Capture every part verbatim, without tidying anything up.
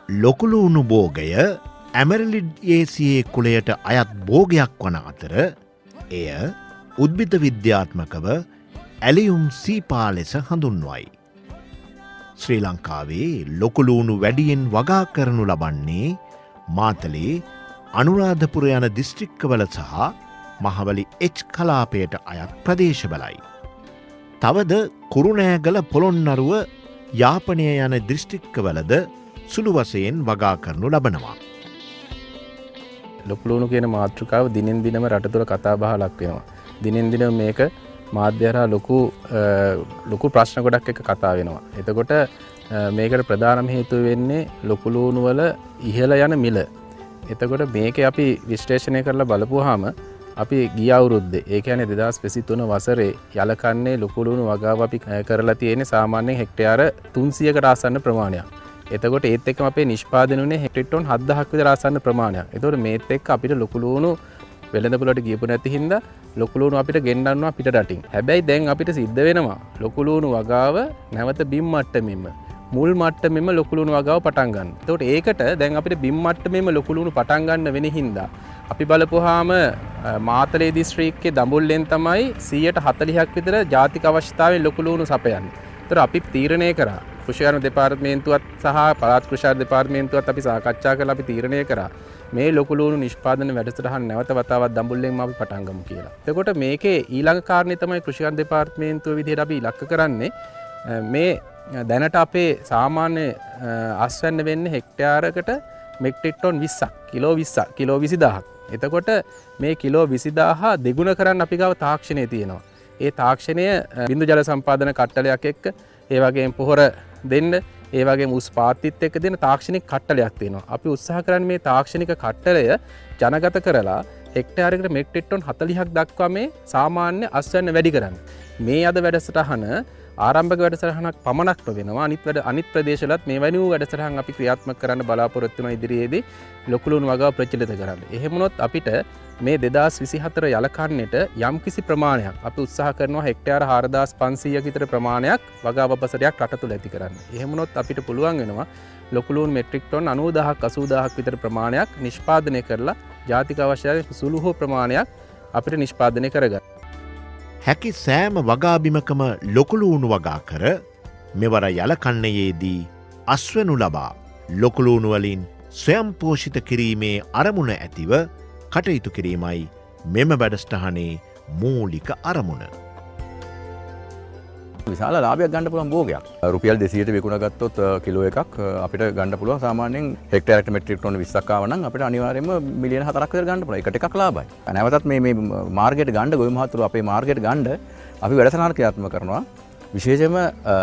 ලොකුලුණු භෝගය ඇමරිලිඩියේසියේ කුලයට අයත් භෝගයක් වන අතර එය උද්භිද විද්‍යාත්මකව ඇලියුම් සීපා ලෙස හඳුන්වයි. ශ්‍රී ලංකාවේ ලොකුලුණු වැඩියෙන් වගා කරනු ලබන්නේ මාතලේ අනුරාධපුර යන දිස්ත්‍රික්කවල සහ මහවලි එච් කලාපයට අයත් ප්‍රදේශවලයි. තවද කුරුණෑගල පොළොන්නරුව යාපනය යන දිස්ත්‍රික්කවලද සුළු වශයෙන් වගා කරනු ලබනවා. ලොකුලුණු කියන මාතෘකාව දිනෙන් දිනම රට තුළ කතා බහ ලක් වෙනවා. දිනෙන් දින මේක මාධ්‍ය හරහා ලොකු ලොකු ප්‍රශ්න ගොඩක් එක කතා වෙනවා. එතකොට මේකට ප්‍රධානම හේතුව වෙන්නේ ලොකුලුණු වල ඉහළ යන මිල. එතකොට මේකේ අපි විශ්ලේෂණය කරලා බලපුවාම අපි ගිය අවුරුද්දේ ඒ කියන්නේ දෙදාස් විසිතුන වසරේ යලකන්නේ ලොකුලුණු වගාව අපි කරලා තියෙන්නේ සාමාන්‍යයෙන් හෙක්ටයාර තුන්සියයකට ආසන්න ප්‍රමාණයක්. එතකොට ඒත් එක්කම අපේ නිෂ්පාදනය උනේ හෙක්ටර් ටන් හත්දහක් විතර ආසන්න ප්‍රමාණයක්. එතකොට මේත් එක්ක අපිට ලොකුලුණු වෙළඳපොළට ගියපු නැති හින්දා ලොකුලුණු අපිට ගෙන්නන්නවා පිට රටින්. හැබැයි දැන් අපිට සිද්ධ වෙනවා ලොකුලුණු වගාව නැවත බිම් මට්ටමෙම මුල් මට්ටමෙම ලොකුලුණු වගාව පටන් ගන්න. එතකොට ඒකට දැන් අපිට බිම් මට්ටමෙම ලොකුලුණු පටන් ගන්න වෙන හින්දා අපි බලපුවාම මාතලේ දිස්ත්‍රික්කයේ දඹුල්ලෙන් තමයි සියයට හතළිහක් විතර ජාතික අවශ්‍යතාවයෙන් ලොකුලුණු සපයන්නේ. ඒතර අපි තීරණය කරා කෘෂිකාර්ය දෙපාර්තමේන්තුවත් සහ පළාත් කෘෂිකාර්ය දෙපාර්තමේන්තුවත් අපි සාකච්ඡා කරලා අපි තීරණය කරා මේ ලොකුලුණු නිෂ්පාදන වැඩසටහන නැවත වතාවක් දඹුල්ලෙන්ම අපි පටන් ගමු කියලා. එතකොට මේකේ ඊළඟ කාරණේ තමයි කෘෂිකාර්ය දෙපාර්තමේන්තුව විදිහට අපි ඉලක්ක කරන්නේ මේ දැනට අපේ සාමාන්‍ය අස්වැන්න වෙන්නේ හෙක්ටයාරකට මෙට්‍රික් ටන් විස්සක් කිලෝ විස්සක් කිලෝ විසිදාහක්. එතකොට මේ කිලෝ විසිදාහ දෙගුණ කරන්න අපි ගාව තාක්ෂණය තියෙනවා. ඒ තාක්ෂණය බිඳු ජල සම්පාදන කට්ටලයක් එක්ක ඒ වගේම පොහොර දෙන්න ඒ වගේම උස් පාත්තිත් එක්ක දෙන තාක්ෂණික කට්ටලයක් තියෙනවා. අපි උත්සාහ කරන්නේ මේ තාක්ෂණික කට්ටලය ජනගත කරලා හෙක්ටයාරයකට මෙට්‍රික් ටන් හතළිහක් දක්වා මේ සාමාන්‍ය අස්වැන්න වැඩි කරන්න. මේ අද වැඩසටහන ආරම්භක වැඩසටහනක් පමණක්ම වෙනවා. අනිත් වැඩ අනිත් ප්‍රදේශවලත් මේ වැනි වූ වැඩසටහන් අපි ක්‍රියාත්මක කරන්න බලාපොරොත්තු වෙන ඉදිරියේදී ලොකුලුණු වගාව ප්‍රචලිත කරන්න. එහෙම වුණොත් අපිට මේ දෙදාස් විසිහතර යලකන්නට යම් කිසි ප්‍රමාණයක් අපි උත්සාහ කරනවා හෙක්ටයාර හාරදාස් පන්සීයක් විතර ප්‍රමාණයක් වගාව අපසරයක් රට තුළ ඇති කරන්න. එහෙම වුණොත් අපිට පුළුවන් වෙනවා ලොකුලුණු මෙට්‍රික් ටන් අනූදාහක් අසූදාහක් විතර ප්‍රමාණයක් නිෂ්පාදනය කරලා ජාතික අවශ්‍යතාවය සුළු හෝ ප්‍රමාණයක් අපිට නිෂ්පාදනය කරගන්න. හැකි සෑම වගාබිමකම ලොකුලුණු වගා කර මෙවර යලකන්නයේදී අස්වනු ලබා ලොකුලුණු වලින් ස්වයං පෝෂිත කිරීමේ අරමුණ ඇතිව කටයුතු කිරීමයි මෙම වැඩසටහනේ මූලික අරමුණ. විශාල ලාභයක් ගන්න පුළුවන් භෝගයක්. රුපියල් දෙසීයට විකුණ ගත්තොත් කිලෝ එකක් අපිට ගන්න පුළුවන් සාමාන්‍යයෙන් හෙක්ටයාරයකට මෙට්‍රික් ටන් විස්සක් ආව නම් අපිට අනිවාර්යයෙන්ම මිලියන හතරක් විතර ගන්න පුළුවන්. ඒකට එකක් ලාභයි. නැවතත් මේ මේ මාර්කට් ගන්න ගොවි මහතුරු අපේ මාර්කට් ගන්න අපි වැඩසටහන ක්‍රියාත්මක කරනවා. විශේෂයෙන්ම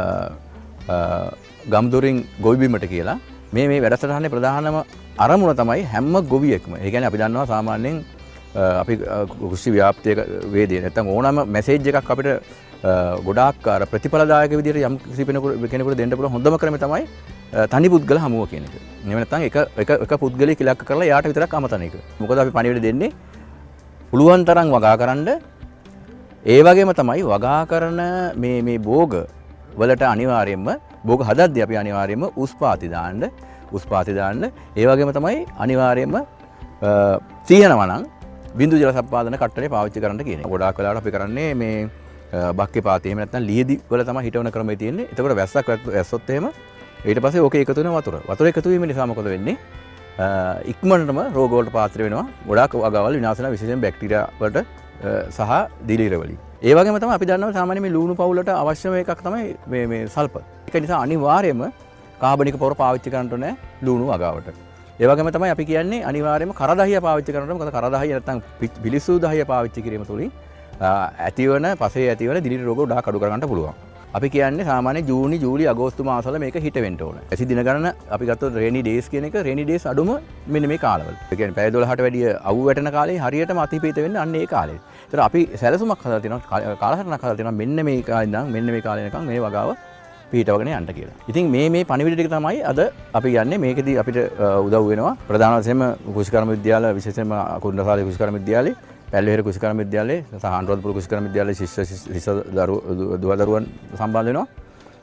ගම්දොරින් ගොවි බිමට කියලා මේ මේ වැඩසටහනේ ප්‍රධානම අරමුණ තමයි හැම ගොවියෙක්ම. ඒ කියන්නේ අපි දන්නවා සාමාන්‍යයෙන් අපි කෘෂි ව්‍යාප්තියක වේදී නැත්නම් ඕනම මැසේජ් එකක් අපිට ගොඩාක් අර ප්‍රතිඵලදායක විදිහට යම් කිසි කෙනෙකුට දෙන්න පුළුවන් හොඳම ක්‍රමය තමයි තනි පුද්ගල හමුව කියන එක. එහෙම නැත්නම් එක එක එක පුද්ගලයෙක් ඉලක්ක කරලා යාට විතරක් අමතන එක. මොකද අපි පණිවිඩ දෙන්නේ පුළුවන් තරම් වගා කරන්න. ඒ වගේම තමයි වගා කරන මේ මේ භෝග වලට අනිවාර්යයෙන්ම භෝග හදද්දී අපි අනිවාර්යයෙන්ම උස්පාති දාන්න උස්පාති දාන්න. ඒ වගේම තමයි අනිවාර්යයෙන්ම තියෙනවා නම් බිඳු ජල සම්පාදන කට්ටලේ පාවිච්චි කරන්න කියන්නේ. ගොඩාක් වෙලාවට අපි කරන්නේ මේ බක්කේ පාතේ එහෙම නැත්නම් ලියදි වල තමයි හිටවන ක්‍රමය තියෙන්නේ. එතකොට වැස්සක් වැස්සොත් එහෙම ඊට පස්සේ ඕකේ එකතු වෙන වතුර. වතුර එකතු වීම නිසා මොකද වෙන්නේ? ඉක්මනටම රෝග වලට පාත්‍ර වෙනවා. ගොඩාක් වගාවල් විනාශ වෙනවා විශේෂයෙන් බැක්ටීරියා වලට සහ දිලීර වලින්. ඒ වගේම තමයි අපි දන්නවා සාමාන්‍ය මේ ලුණු පවුලට අවශ්‍යම එකක් තමයි මේ මේ සල්පර්. ඒක නිසා අනිවාර්යයෙන්ම කාබනික පොර පාවිච්චි කරන්න ඕනේ ලුණු වගාවට. ඒ වගේම තමයි අපි කියන්නේ අනිවාර්යයෙන්ම කරදහිය පාවිච්චි කරන්න ඕනේ. මොකද කරදහිය නැත්නම් පිලිසු දහිය පාවිච්චි කිරීම තුලින් ඇතිවන පසේ ඇතිවන දිලිර රෝග ගොඩාක් අඩු කරගන්න පුළුවන්. අපි කියන්නේ සාමාන්‍ය ජූනි ජූලි අගෝස්තු මාසවල මේක හිට වෙන්න ඕන. ඇසි දින ගණන අපි ගත්තොත් රේනි ඩේස් කියන එක රේනි ඩේස් අඩුම මෙන්න මේ කාලවල. ඒ කියන්නේ පැය දොළහට වැඩිය අවු වැටෙන කාලේ හරියටම අතිපීත වෙන්නේ අන්න ඒ කාලේ. ඒතර අපි සැලසුමක් හදලා තියෙනවා කාලසටහනක් හදලා තියෙනවා මෙන්න මේ කාලේ ඉඳන් මෙන්න මේ කාලේ වෙනකන් මේ වගාව පිටවගෙන යන්න කියලා. ඉතින් මේ මේ පණිවිඩ ටික තමයි අද අපි යන්නේ. මේකෙදි අපිට උදව් වෙනවා ප්‍රධාන වශයෙන්ම කෘෂිකර්ම විද්‍යාල විශේෂයෙන්ම කුරුණාසාලේ කෘෂිකර්ම විද්‍යාලේ පැල්ලෙහෙර කෘෂිකර්ම විද්‍යාලයේ සහ අනුරාධපුර කෘෂිකර්ම විද්‍යාලයේ ශිෂ්‍ය ශිෂ්‍ය දුව දරුවන් සම්බන්ධ වෙනවා.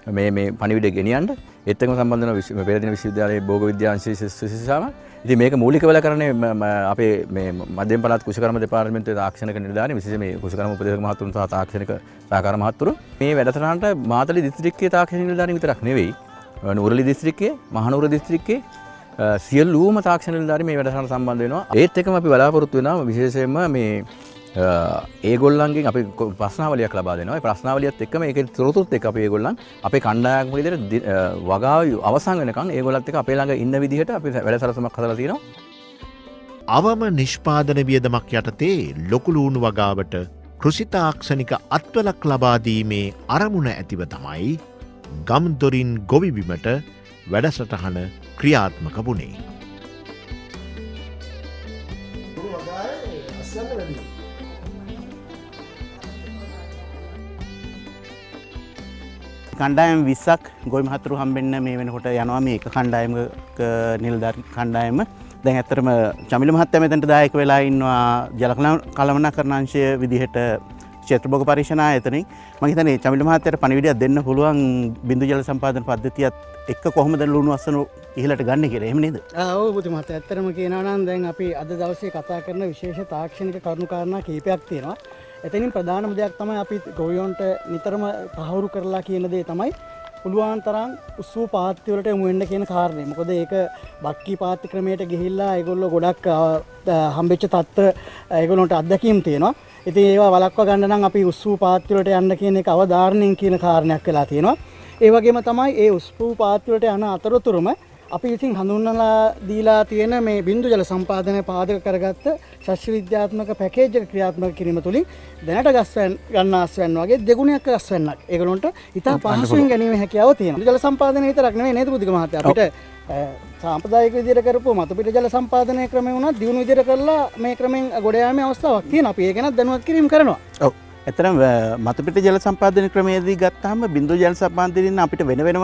මේ මේ පණිවිඩය ගෙනියන්න ඒත් එක්කම සම්බන්ධ වෙන පෙරදින විශ්වවිද්‍යාලයේ භෝග විද්‍යාංශයේ ශිෂ්‍යසාම. ඉතින් මේක මූලික වෙලා කරන්නේ අපේ මේ මධ්‍යම පළාත් කුෂිකර්ම දෙපාර්තමේන්තුවේ තාක්ෂණික නිලධාරී විශේෂයෙන් මේ කුෂිකර්ම උපදේශක මහතුරුන් සහ තාක්ෂණික සහකාර මහතුරු මේ වැඩසටහනට මාතලේ දිස්ත්‍රික්කයේ තාක්ෂණික නිලධාරීන් විතරක් නෙවෙයි නුවරඑළිය දිස්ත්‍රික්කයේ මහනුවර දිස්ත්‍රික්කයේ සියලුම තාක්ෂණ නිලධාරීන් මේ වැඩසටහනට සම්බන්ධ වෙනවා. ඒත් එක්කම අපි බලාපොරොත්තු වෙනවා විශේෂයෙන්ම මේ ඒගොල්ලන්ගෙන් අපි ප්‍රශ්නාවලියක් ලබා දෙනවා. ඒ ප්‍රශ්නාවලියත් එක්කම ඒකේ තොරතුරුත් එක්ක අපි ඒගොල්ලන් අපේ කණ්ඩායම් විදිහට වගාව අවසන් වෙනකන් ඒගොල්ලත් එක්ක අපේ ළඟ ඉන්න විදිහට අපි වැඩසටහනක් හදලා තියෙනවා. අවම නිෂ්පාදන වියදමක් යටතේ ලොකු ලූණු වගාවට කෘෂි තාක්ෂණික අත්වලක් ලබා දීමේ අරමුණ ඇතිව තමයි ගම්දොරින් ගොවිබිමට වැඩසටහන ක්‍රියාත්මක වුණේ. කණ්ඩායම් විස්සක් ගොවි මහතුරු හම්බෙන්න මේ වෙනකොට යනවා මේ එක කණ්ඩායමක නිලධාරී කණ්ඩායම. දැන් ඇත්තටම චමිල මහත්තයා මෙතනට දායක වෙලා ඉන්නවා ජල කළමනාකරණ අංශය විදිහට ක්ෂේත්‍රභෝග පරීක්ෂණ ආයතනයේ. මම හිතන්නේ චමිල මහත්තයාට පණිවිඩයක් දෙන්න පුළුවන් බිඳු ජල සම්පාදන පද්ධතියත් එක්ක කොහොමද ලුණු අස්සන ඉහළට ගන්න කියලා. එහෙම නේද? ආ ඔව් පුතු මහත්තයා. ඇත්තටම කියනවා නම් දැන් අපි අද දවසේ කතා කරන විශේෂ තාක්ෂණික කරුණු කාරණා කීපයක් තියෙනවා. එතනින් ප්‍රධානම දෙයක් තමයි අපි ගොවියන්ට නිතරම තහවුරු කරලා කියන දේ තමයි පුළුවන් තරම් උස්සූ පාත්ති වලට යමු වෙන්න කියන කාරණේ. මොකද ඒක බක්කි පාත්ති ක්‍රමයට ගිහිල්ලා ඒගොල්ලෝ ගොඩක් හම්බෙච්ච තත්ත්ව ඒගොල්ලන්ට අත්දැකීම් තියෙනවා. ඉතින් ඒවා වළක්වා ගන්න නම් අපි උස්සූ පාත්ති වලට යන්න කියන එක අවධාරණයෙන් කියන කාරණයක් වෙලා තියෙනවා. ඒ වගේම තමයි ඒ උස්සූ පාත්ති වලට යන අතරතුරම අපි ඉතින් හඳුන්වලා දීලා තියෙන මේ බිඳු ජල සම්පාදනය පාදක කරගත්ත ශාස්ත්‍රීය විද්‍යාත්මක පැකේජ් එක ක්‍රියාත්මක කිරීම තුළින් දැනට ගස්වැන් ගන්න අස්වැන්න වගේ දෙගුණයක් ගස්වැන්නක් ඒගොල්ලන්ට ඉතා පහසුවෙන් ගැනීම හැකියාව තියෙනවා. ජල සම්පාදනය විතරක් නෙවෙයි නේද බුද්ධික මහත්තයා අපිට සාම්ප්‍රදායික විදිහට කරපුව මතු පිට ජල සම්පාදනය ක්‍රමය වුණත් දියුණු විදිහට කරලා මේ ක්‍රමෙන් ගොඩ යාමේ අවස්ථාවක් තියෙනවා. අපි ඒක ගැන දැනුවත් කිරීම කරනවා. ඔව්. ඇත්තටම මතු පිට ජල සම්පාදනය ක්‍රමයේදී ගත්තාම බිඳු ජල සම්පාදනයෙන් අපිට වෙන වෙනම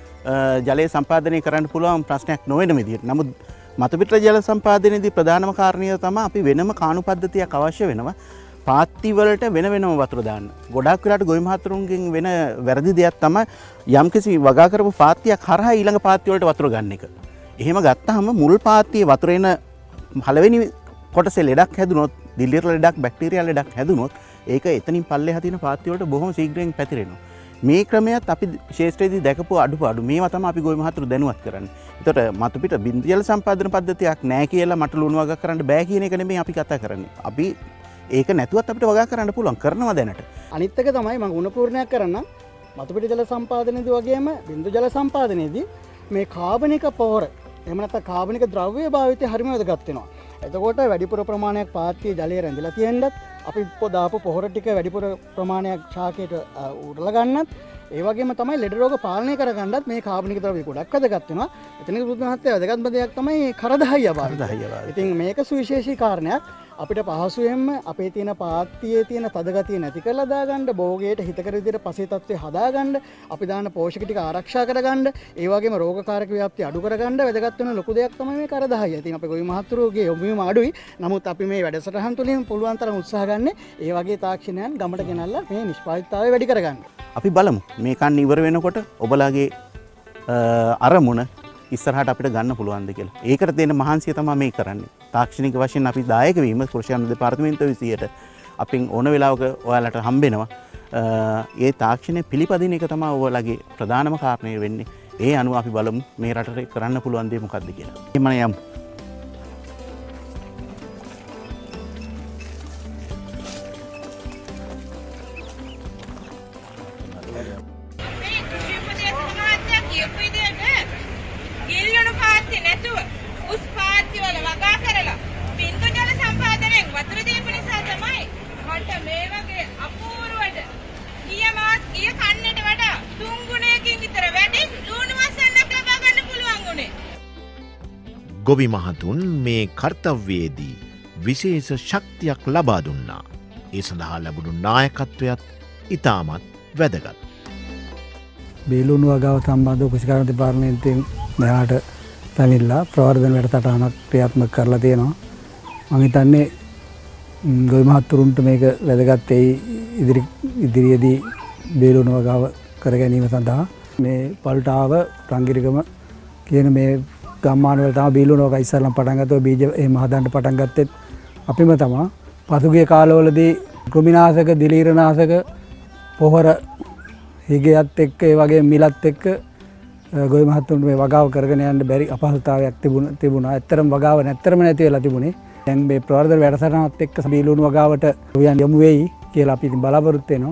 ජලය සම්පාදනය කරන්න පුළුවන් ප්‍රශ්නයක් නොවන විදිහට. නමුත් මතුපිට ජල සම්පාදනයේදී ප්‍රධානම කාරණය තමයි අපි වෙනම කාණු පද්ධතියක් අවශ්‍ය වෙනවා. පාත්ති වලට වෙන වෙනම වතුර දාන්න. ගොඩාක් වෙලාට ගොවි මහතුරුන්ගෙන් වෙන වැරදි දෙයක් තමයි යම්කිසි වගා කරපු පාත්තියක් හරහා ඊළඟ පාත්ති වලට වතුර ගන්න එක. එහෙම ගත්තාම මුල් පාත්තියේ වතුර එන පළවෙනි කොටසේ ලෙඩක් හැදුනොත්, දිලිර ලෙඩක්, බැක්ටීරියා ලෙඩක් හැදුනොත් ඒක එතනින් පල්ලෙහා තියෙන පාත්ති වලට බොහොම ශීඝ්‍රයෙන් පැතිරෙනවා. මේ ක්‍රමයක් අපි ශේෂ්ත්‍රයේදී දැකපු අඩුපාඩු මේවා තමයි අපි ගොවි මහතුරු දැනුවත් කරන්නේ. ඒතකොට මතුපිට බිඳු ජල සම්පාදන පද්ධතියක් නැහැ කියලා මට ලුණු වගා කරන්න බෑ කියන එක නෙමෙයි අපි කතා කරන්නේ. අපි ඒක නැතුවත් අපිට වගා කරන්න පුළුවන් කරනවා දැනට. අනිත් එක තමයි මම ගුණ පූර්ණයක් කරන්න මතුපිට ජල සම්පාදනයේදී වගේම බිඳු ජල සම්පාදනයේදී මේ කාබනික පොහොර එහෙම නැත්නම් කාබනික ද්‍රව්‍ය භාවිතය හරිම වැදගත් වෙනවා. එතකොට වැඩිපුර ප්‍රමාණයක් පාත්තියේ ජලය රැඳිලා තියෙනත් අපි දාපු පොහොර ටික වැඩිපුර ප්‍රමාණයක් ශාකයට උරලා ගන්නත් ඒ වගේම තමයි ලෙඩ රෝග පාලනය කරගන්නත් මේ කාබනික ද්‍රව්‍ය ගොඩක් වැදගත් වෙනවා. එතනක බුදු මහත්තයා වැදගත්ම දෙයක් තමයි කරදහයිය භාවිතය. ඉතින් මේක සුවිශේෂී කාරණයක්. අපිට පහසුවෙන්ම අපේ තියෙන පාත්තියේ තියෙන තදගතිය නැති කරලා දාගන්න, භෝගයට හිතකර විදිහට පසේ තත්ත්වය හදාගන්න, අපි දාන පෝෂක ටික ආරක්ෂා කරගන්න, ඒ වගේම රෝගකාරක ව්‍යාප්තිය අඩු කරගන්න වැදගත් වෙන ලොකු දෙයක් තමයි මේ කරදහය. ඉතින් අපේ ගොවි මහතුරුගේ යොමුවීම අඩුයි. නමුත් අපි මේ වැඩසටහන් තුළින් පුළුවන් තරම් උත්සාහ ගන්න ඒ වගේ තාක්ෂණයන් ගමට ගෙනල්ලා මේ නිෂ්පාදිතතාවය වැඩි කරගන්න. අපි බලමු මේ කන්න ඉවර වෙනකොට ඔබලාගේ අරමුණ ඉස්සරහට අපිට ගන්න පුළුවන්ද කියලා. ඒකට තියෙන මහන්සිය තමයි මේ කරන්නේ. තාක්ෂණික වශයෙන් අපි දායක වීම කෘෂි දෙපාර්තමේන්තුව විසියට අපින් ඕන වෙලාවක ඔයාලට හම්බෙනවා. ඒ තාක්ෂණය පිළිපදින එක තමයි ඔයාලගේ ප්‍රධානම කාරණය වෙන්නේ. ඒ අනුව අපි බලමු මේ රටට කරන්න පුළුවන් දේ මොකක්ද කියලා. එහම යමු. ගොවි මහතුන් මේ කර්තව්‍යයේදී විශේෂ ශක්තියක් ලබා දුන්නා. ඒ සඳහා ලැබුණු නායකත්වයත් ඉතාමත් වැදගත්. බේලුණු වගාව සම්බන්ධව කෘෂිකාර්ය දෙපාර්තමේන්තුවෙන් මෙහාට පැමිණලා ප්‍රවර්ධන වැඩසටහනක් ක්‍රියාත්මක කරලා තියෙනවා. මම හිතන්නේ ගොවි මහතුරුන්ට මේක වැදගත් වෙයි ඉදිරි ඉදිරියේදී බේලුණු වගාව කර ගැනීම සඳහා. මේ පල්ටාව රංගිරිකම කියන මේ ගම්මාන වල තමයි බීලුණෝක ඉස්සරලම් පටන් ගත්තෝ බීජ එහෙම හදන්න පටන් ගත්තෙත් අපිම තමයි. පසුගිය කාලවලදී කෘමිනාශක, දිලීරනාශක, පොහොර හිගයත් එක්ක ඒ වගේ මිලත් එක්ක ගොවි මහත්තුන්ට මේ වගාව කරගෙන යන්න බැරි අපහසුතාවයක් තිබුණා. තිබුණා. ඇත්තරම වගාව නැත්තරම නැති වෙලා තිබුණේ. දැන් මේ ප්‍රවර්ධන වැඩසටහනත් එක්ක බීලුණු වගාවට යොමු වෙයි කියලා අපි ඉතින් බලාපොරොත්තු වෙනවා.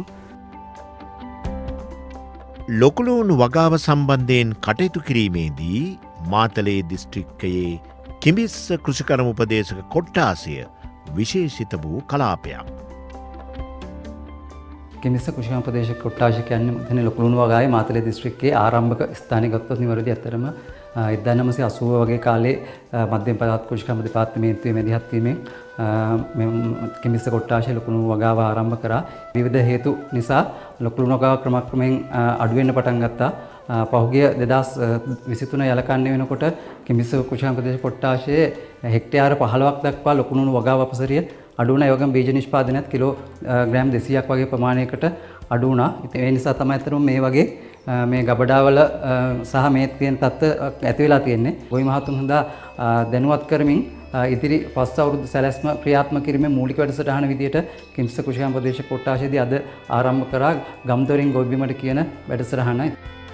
ලොකුලුණු වගාව සම්බන්ධයෙන් කටයුතු කිරීමේදී මාතලේ දිස්ත්‍රික්කයේ කිඹිස්ස කෘෂිකර්ම උපදේශක කොට්ටාසය විශේෂිත වූ කලාපයක්. කිඹිස්ස කෘෂිකර්ම උපදේශක කොට්ටාසය කියන්නේ මෙතන ලොකුලුණු වගාවේ මාතලේ දිස්ත්‍රික්කයේ ආරම්භක ස්ථානය ගත්තොත් නිවැරදි. අතරම එක්දාස් නවසිය අසූව වගේ කාලේ මධ්‍යම පළාත් කෘෂිකර්ම දෙපාර්තමේන්තුවේ මැදිහත් වීමෙන් කිඹිස්ස කොට්ටාසය ලොකුලුණු වගාව ආරම්භ කරා. විවිධ හේතු නිසා ලොකුලුණු වගාව ක්‍රමක්‍රමයෙන් අඩු වෙන්න පටන් ගත්තා. පහුගිය දෙදහස් විසිතුන යලකන්නේ වෙනකොට කිඹිස්ස කෘෂිකර්ම උපදේශක කොට්ටාසයේ හෙක්ටයාර පහළොවක් දක්වා ලොකුලුණු වගාව අපසරිය අඩු වුණා. ඒ වගේම බීජ නිෂ්පාදනයත් කිලෝ ග්‍රෑම් දෙසීයක් වගේ ප්‍රමාණයකට අඩු වුණා. ඉතින් ඒ නිසා තමයි අතරම මේ වගේ මේ ගබඩාවල සහ මේ තියෙන තත්ත්ව ඇති වෙලා තියෙන්නේ. ගොවි මහතුන් හොඳා දැනුවත් කරමින් ඉදිරි පස් අවුරුදු සැලැස්ම ක්‍රියාත්මක කිරීමේ මූලික වැඩසටහන විදියට කිඹිස්ස කෘෂිකර්ම උපදේශක කොට්ටාසයේදී අද ආරම්භ කරා ගම්දොරින් ගොවිබිමට කියන වැඩසටහනයි.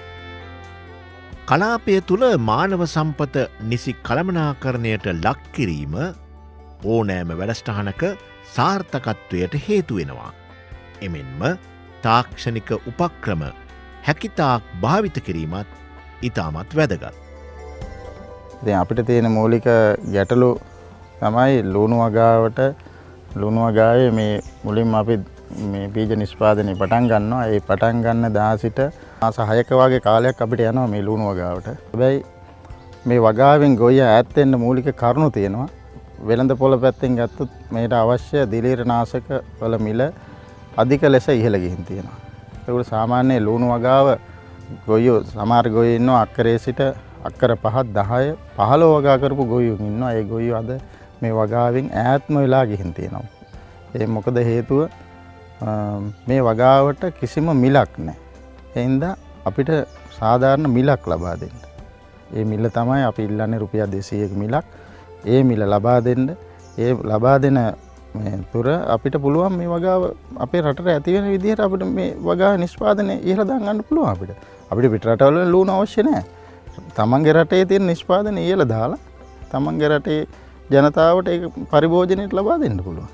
කලාපය තුළ මානව සම්පත නිසි කළමනාකරණයට ලක් කිරීම ඕනෑම වැඩසටහනක සාර්ථකත්වයට හේතු වෙනවා. එමෙන්ම තාක්ෂණික උපක්‍රම හැකිතාක් භාවිත කිරීමත් ඉතාමත් වැදගත්. දැන් අපිට තියෙන මූලික ගැටලු තමයි ලුණු වගාවට ලුණු වගාවේ මේ මුලින්ම අපි මේ බීජ නිෂ්පාදනය පටන් ගන්නවා. ඒ පටන් ගන්න දා සිට මාස හයක වගේ කාලයක් අපිට යනවා මේ ලුණු වගාවට. හැබැයි මේ වගාවෙන් ගොයියා ඈත් වෙන්න මූලික කරුණු තියෙනවා. වෙළඳ පොළ පැත්තෙන් ගත්තොත් මේට අවශ්‍ය දිලීරනාශක වල මිල අධික ලෙස ඉහළ ගිහින් තියෙනවා. ඒකට සාමාන්‍ය ලුණු වගාව ගොයියෝ සමහර ගොයියෝ ඉන්නවා අක්කරේ සිට අක්කර පහ දහය පහළොව වගා කරපු ගොයියෝ ඉන්නවා. ඒ ගොයියෝ අද මේ වගාවෙන් ඈත්ම වෙලා ගිහින් තියෙනවා. ඒ මොකද හේතුව මේ වගාවට කිසිම මිලක් නැහැ. ඒ හින්දා අපිට සාධාරණ මිලක් ලබා දෙන්න. ඒ මිල තමයි අපි ඉල්ලන්නේ රුපියල් දෙසීයක මිලක්. ඒ මිල ලබා දෙන්න. ඒ ලබා දෙන මේ තුර අපිට පුළුවන් මේ වගාව අපේ රටට ඇති වෙන විදිහට අපිට මේ වගාව නිෂ්පාදනය ඉහළ දාගන්න පුළුවන් අපිට. අපිට පිට රටවල ලුණු අවශ්‍ය නැහැ. තමන්ගේ රටේ තියෙන නිෂ්පාදනය ඉහළ දාලා තමන්ගේ රටේ ජනතාවට ඒක පරිභෝජනයට ලබා දෙන්න පුළුවන්.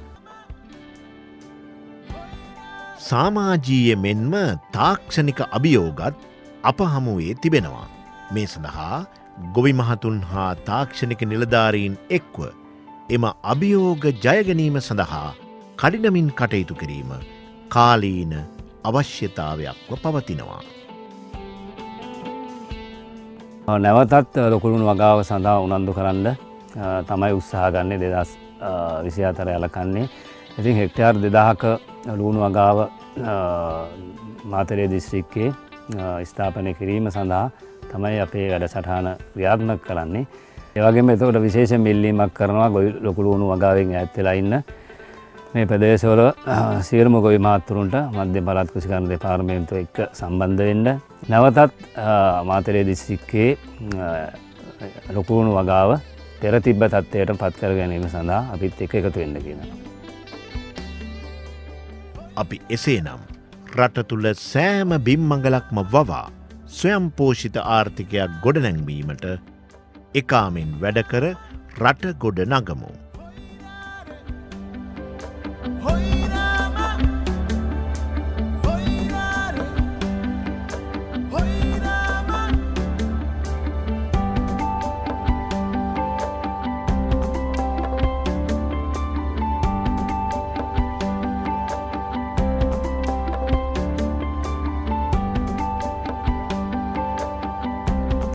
සමාජීය මෙන්ම තාක්ෂණික අභියෝගත් අප හමුවේ තිබෙනවා. මේ සඳහා ගොවි මහතුන් හා තාක්ෂණික නිලධාරීන් එක්ව එම අභියෝග ජයගැනීම සඳහා කඩිනමින් කටයුතු කිරීම කාලීන අවශ්‍යතාවයක්ව පවතිනවා. නැවතත් ලොකුලුණු වගාව සඳහා උනන්දු කරන්න තමයි උත්සාහ ගන්නේ දෙදහස් විසි හතර යලකන්නේ. ඉතින් හෙක්ටයාර් දෙදහක ලුණු වගාව මාතලේ දිස්ත්‍රික්කයේ ස්ථාපනය කිරීම සඳහා තමයි අපේ වැඩසටහන ක්‍රියාත්මක කරන්නේ. ඒ වගේම එතකොට විශේෂ මිල්ලීමක් කරනවා ලොකුලුණු වගාවෙන් ඈත් වෙලා ඉන්න මේ ප්‍රදේශවල සියලුම ගොවි මහත්තුරුන්ට මධ්‍යම පළාත් කෘෂිකර්ම දෙපාර්තමේන්තුව එක්ක සම්බන්ධ වෙන්න. නැවතත් මාතලේ දිස්ත්‍රික්කයේ ලොකුලුණු වගාව පෙර තිබ්බ තත්ත්වයට පත් කර ගැනීම සඳහා අපිත් එක්ක එකතු වෙන්න කියනවා. අපි එසේනම් රට තුළ සෑම බිම්මඟලක්ම වවා ස්වයංපෝෂිත ආර්ථිකයක් ගොඩනැංවීමට එකාමෙන් වැඩකර රට ගොඩ නගමු.